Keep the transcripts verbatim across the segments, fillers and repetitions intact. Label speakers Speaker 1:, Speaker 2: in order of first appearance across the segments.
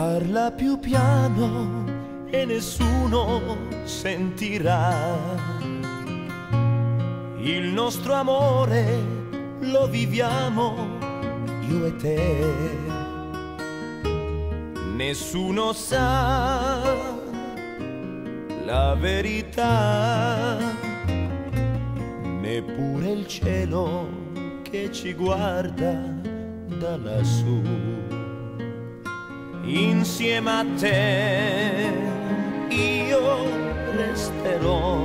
Speaker 1: Parla più piano e nessuno sentirà. Il nostro amore lo viviamo io e te. Nessuno sa la verità, neppure il cielo che ci guarda da lassù. Insieme a te io resterò,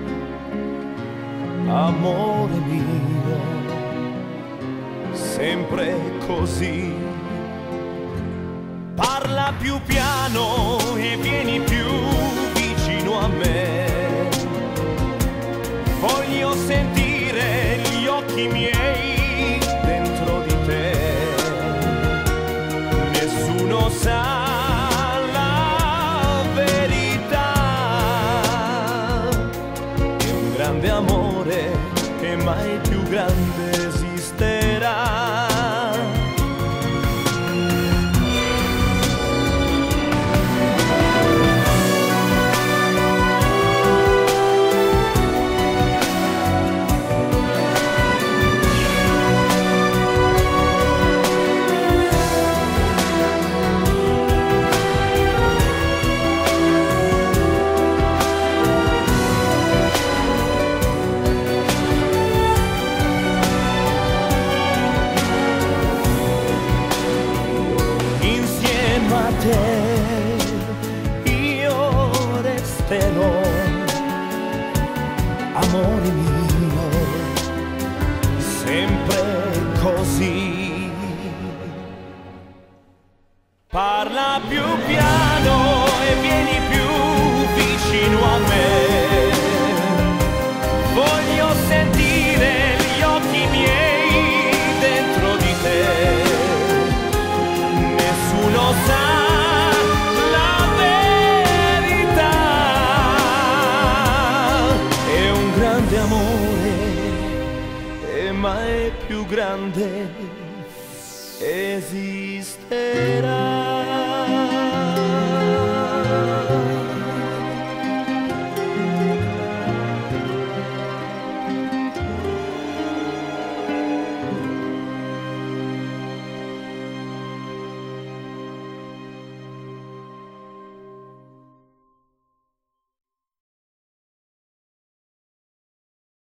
Speaker 1: amore mio, sempre così. Parla più piano e vieni più vicino a me. Voglio sentire gli occhi miei dentro di te. Nessuno sa la verità. È un grande amore che mai più grande esisterà. Io resterò, amore mio, sempre così. Parla più piano e vieni più vicino a me. Voglio sentire gli occhi miei dentro di te. Nessuno sa amore e mai più grande esisterà.